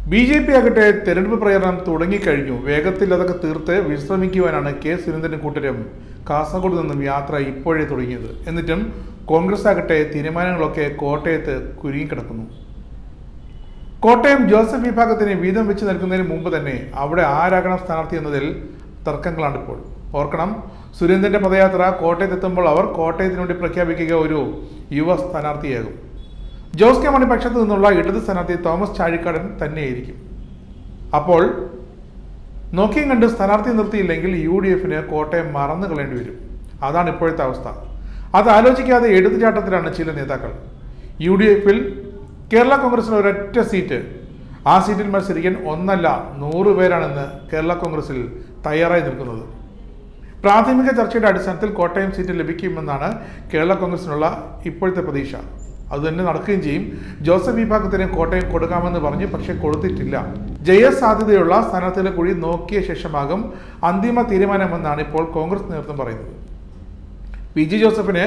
BJP ആകട്ടെ തെരഞ്ഞെടുപ്പ് പ്രചരണം തുടങ്ങിക്കഴിഞ്ഞു. വേഗത്തിൽ അതൊക്കെ തീർത്ത് വിശ്രമിക്കുവാനാണ് കെ സുരേന്ദ്രനും കൂട്ടരും കാസർഗോഡ് നിന്നും യാത്ര ഇപ്പോഴേ തുടങ്ങിയത്. എന്നിട്ടും കോൺഗ്രസ് ആകട്ടെ തീരുമാനങ്ങളൊക്കെ കോട്ടയത്ത് കുരുങ്ങിക്കിടക്കുന്നു. കോട്ടയം ജോസഫ് വിഭാഗത്തിന് വീതം വെച്ച് നൽകുന്നതിന് മുമ്പ് തന്നെ അവിടെ ആരാകണം സ്ഥാനാർത്ഥി എന്നതിൽ തർക്കങ്ങളാണിപ്പോൾ. ഓർക്കണം, സുരേന്ദ്രന്റെ പദയാത്ര കോട്ടയത്തെത്തുമ്പോൾ അവർ കോട്ടയത്തിന് വേണ്ടി പ്രഖ്യാപിക്കുക ഒരു യുവ സ്ഥാനാർത്ഥിയാകും. ജോസ് കെ മാണി പക്ഷത്തു നിന്നുള്ള ഇടത് സ്ഥാനാർത്ഥി തോമസ് ചാഴിക്കാടൻ തന്നെയായിരിക്കും. അപ്പോൾ നോക്കിയും കണ്ട് സ്ഥാനാർത്ഥി നിർത്തിയില്ലെങ്കിൽ UDF-ന് കോട്ടയം മറന്നു കളയേണ്ടി വരും. അതാണ് ഇപ്പോഴത്തെ അവസ്ഥ. അത് ആലോചിക്കാതെ എടുത്തുചാട്ടത്തിലാണ് ചില നേതാക്കൾ. UDF-ൽ കേരള കോൺഗ്രസിന് ഒരൊറ്റ സീറ്റ്, ആ സീറ്റിൽ മത്സരിക്കാൻ 1 അല്ല 100 പേരാണെന്ന് കേരള കോൺഗ്രസിൽ തയ്യാറായി നിൽക്കുന്നത്. പ്രാഥമിക ചർച്ചയുടെ അടിസ്ഥാനത്തിൽ കോട്ടയം സീറ്റ് ലഭിക്കുമെന്നാണ് കേരള കോൺഗ്രസിനുള്ള ഇപ്പോഴത്തെ പ്രതീക്ഷ. അതുതന്നെ നടക്കുകയും ചെയ്യും. ജോസഫ് വിഭാഗത്തിന് കോട്ടയം കൊടുക്കാമെന്ന് പറഞ്ഞ് പക്ഷെ കൊടുത്തിട്ടില്ല. ജയസാധ്യതയുള്ള സ്ഥാനാർത്ഥികളെ കൂടി നോക്കിയ ശേഷമാകും അന്തിമ തീരുമാനമെന്നാണ് ഇപ്പോൾ കോൺഗ്രസ് നേതൃത്വം പറയുന്നത്. PG ജോസഫിന്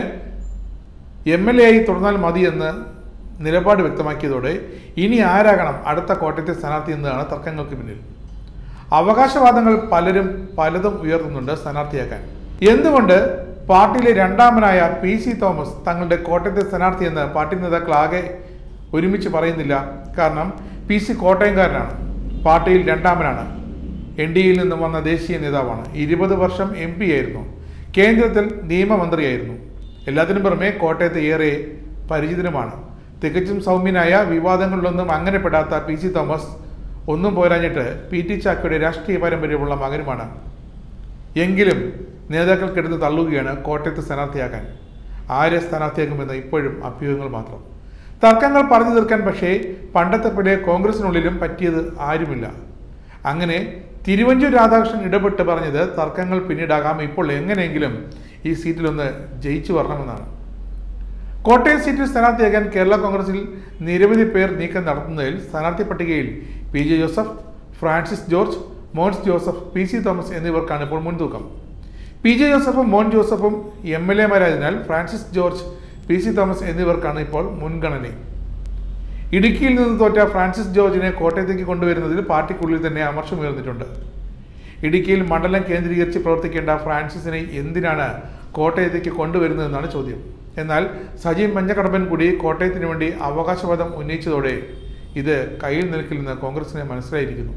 MLA ആയി തുടർന്നാൽ മതിയെന്ന് നിലപാട് വ്യക്തമാക്കിയതോടെ ഇനി ആരാകണം അടുത്ത കോട്ടയത്തെ സ്ഥാനാർത്ഥി എന്നതാണ് തർക്കങ്ങൾക്ക് പിന്നിൽ. അവകാശവാദങ്ങൾ പലതും ഉയർത്തുന്നുണ്ട് സ്ഥാനാർത്ഥിയാക്കാൻ. എന്തുകൊണ്ട് പാർട്ടിയിലെ രണ്ടാമനായ PC തോമസ് തങ്ങളുടെ കോട്ടയത്തെ സ്ഥാനാർത്ഥിയെന്ന് പാർട്ടി നേതാക്കൾ ആകെ ഒരുമിച്ച് പറയുന്നില്ല? കാരണം PC കോട്ടയംകാരനാണ്, പാർട്ടിയിൽ രണ്ടാമനാണ്, NDAയിൽ നിന്നും വന്ന ദേശീയ നേതാവാണ്, 20 വർഷം MP ആയിരുന്നു, കേന്ദ്രത്തിൽ നിയമമന്ത്രിയായിരുന്നു. എല്ലാത്തിനും പുറമെ കോട്ടയത്ത് ഏറെ പരിചിതനുമാണ്. തികച്ചും സൗമ്യനായ, വിവാദങ്ങളിലൊന്നും അങ്ങനെ പെടാത്ത PC തോമസ് ഒന്നും പോരാഞ്ഞിട്ട് PT ചാക്കോയുടെ രാഷ്ട്രീയ പാരമ്പര്യമുള്ള മകനുമാണ്. എങ്കിലും നേതാക്കൾക്കെടുത്ത് തള്ളുകയാണ് കോട്ടയത്ത് സ്ഥാനാർത്ഥിയാക്കാൻ. ആരെ സ്ഥാനാർത്ഥിയാക്കുമെന്ന് ഇപ്പോഴും അഭ്യൂഹങ്ങൾ മാത്രം. തർക്കങ്ങൾ പറഞ്ഞു തീർക്കാൻ പക്ഷേ പണ്ടത്തെ പോലെ കോൺഗ്രസിനുള്ളിലും പറ്റിയത് ആരുമില്ല. അങ്ങനെ തിരുവഞ്ചൂർ രാധാകൃഷ്ണൻ ഇടപെട്ട് പറഞ്ഞത് തർക്കങ്ങൾ പിന്നീടാകാം, ഇപ്പോൾ എങ്ങനെയെങ്കിലും ഈ സീറ്റിലൊന്ന് ജയിച്ചു വരണമെന്നാണ്. കോട്ടയം സീറ്റിൽ സ്ഥാനാർത്ഥിയാക്കാൻ കേരള കോൺഗ്രസിൽ നിരവധി പേർ നീക്കം നടത്തുന്നതിൽ സ്ഥാനാർത്ഥി പട്ടികയിൽ PJ ജോസഫ്, ഫ്രാൻസിസ് ജോർജ്, മോൻസ് ജോസഫ്, PC തോമസ് എന്നിവർക്കാണ് ഇപ്പോൾ മുൻതൂക്കം. PJ ജോസഫും മോൻ ജോസഫും MLA-മാരായതിനാൽ ഫ്രാൻസിസ് ജോർജ്, PC തോമസ് എന്നിവർക്കാണ് ഇപ്പോൾ മുൻഗണന. ഇടുക്കിയിൽ നിന്ന് തോറ്റ ഫ്രാൻസിസ് ജോർജിനെ കോട്ടയത്തേക്ക് കൊണ്ടുവരുന്നതിൽ പാർട്ടിക്കുള്ളിൽ തന്നെ അമർഷമുയർന്നിട്ടുണ്ട്. ഇടുക്കിയിൽ മണ്ഡലം കേന്ദ്രീകരിച്ച് പ്രവർത്തിക്കേണ്ട ഫ്രാൻസിസിനെ എന്തിനാണ് കോട്ടയത്തേക്ക് കൊണ്ടുവരുന്നതെന്നാണ് ചോദ്യം. എന്നാൽ സജീവ് മഞ്ഞക്കടമ്പൻ കൂടി കോട്ടയത്തിന് വേണ്ടി അവകാശവാദം ഉന്നയിച്ചതോടെ ഇത് കയ്യിൽ നിൽക്കില്ലെന്ന് കോൺഗ്രസിന് മനസ്സിലായിരിക്കുന്നു.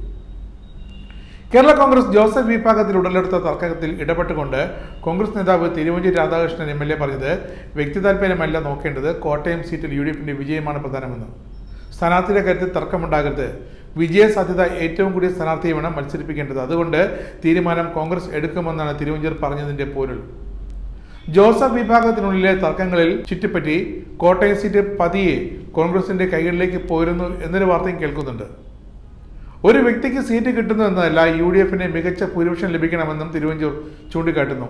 കേരള കോൺഗ്രസ് ജോസഫ് വിഭാഗത്തിൽ ഉടലെടുത്ത തർക്കത്തിൽ ഇടപെട്ടുകൊണ്ട് കോൺഗ്രസ് നേതാവ് തിരുവഞ്ചൂർ രാധാകൃഷ്ണൻ MLA പറഞ്ഞത് വ്യക്തി താൽപര്യമല്ല നോക്കേണ്ടത്, കോട്ടയം സീറ്റിൽ UDF-ന്റെ വിജയമാണ് പ്രധാനമെന്ന്. സ്ഥാനാർത്ഥിയുടെ കാര്യത്തിൽ തർക്കമുണ്ടാകരുത്, വിജയ സാധ്യത ഏറ്റവും കൂടിയ സ്ഥാനാർത്ഥിയെ വേണം മത്സരിപ്പിക്കേണ്ടത്, അതുകൊണ്ട് തീരുമാനം കോൺഗ്രസ് എടുക്കുമെന്നാണ് തിരുവഞ്ചൂർ പറഞ്ഞതിന്റെ പൊരുൾ. ജോസഫ് വിഭാഗത്തിനുള്ളിലെ തർക്കങ്ങളിൽ ചുറ്റിപ്പറ്റി കോട്ടയം സീറ്റ് പതിയെ കോൺഗ്രസിന്റെ കൈകളിലേക്ക് പോരുന്നു എന്നൊരു വാർത്തയും കേൾക്കുന്നുണ്ട്. ഒരു വ്യക്തിക്ക് സീറ്റ് കിട്ടുന്നു എന്നതല്ല, UDF-ന് മികച്ച ഭൂരിപക്ഷം ലഭിക്കണമെന്നും തിരുവഞ്ചൂർ ചൂണ്ടിക്കാട്ടുന്നു.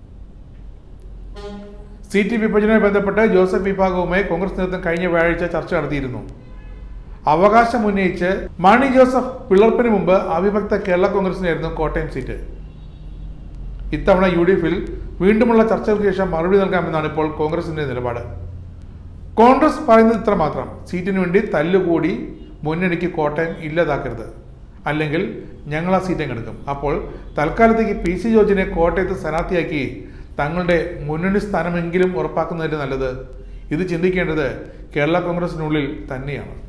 സീറ്റ് വിഭജനവുമായി ബന്ധപ്പെട്ട് ജോസഫ് വിഭാഗവുമായി കോൺഗ്രസ് നേതൃത്വം കഴിഞ്ഞ വ്യാഴാഴ്ച ചർച്ച നടത്തിയിരുന്നു. അവകാശം ഉന്നയിച്ച് മാണി ജോസഫ് പിളർപ്പിന് മുമ്പ് അവിഭക്ത കേരള കോൺഗ്രസിനായിരുന്നു കോട്ടയം സീറ്റ്. ഇത്തവണ UDF-ൽ വീണ്ടുമുള്ള ചർച്ചകൾക്ക് ശേഷം മറുപടി നൽകാമെന്നാണ് ഇപ്പോൾ കോൺഗ്രസിന്റെ നിലപാട്. കോൺഗ്രസ് പറയുന്നത് ഇത്ര മാത്രം: സീറ്റിനു വേണ്ടി തല്ലുകൂടി മുന്നണിക്ക് കോട്ടയം ഇല്ലാതാക്കരുത്, അല്ലെങ്കിൽ ഞങ്ങൾ ആ സീറ്റ് എടുക്കും. അപ്പോൾ തൽക്കാലത്തേക്ക് PC ജോർജിനെ കോട്ടയത്ത് സ്ഥാനാർത്ഥിയാക്കി തങ്ങളുടെ മുന്നണി സ്ഥാനമെങ്കിലും ഉറപ്പാക്കുന്നതിന് നല്ലത്. ഇത് ചിന്തിക്കേണ്ടത് കേരള കോൺഗ്രസിനുള്ളിൽ തന്നെയാണ്.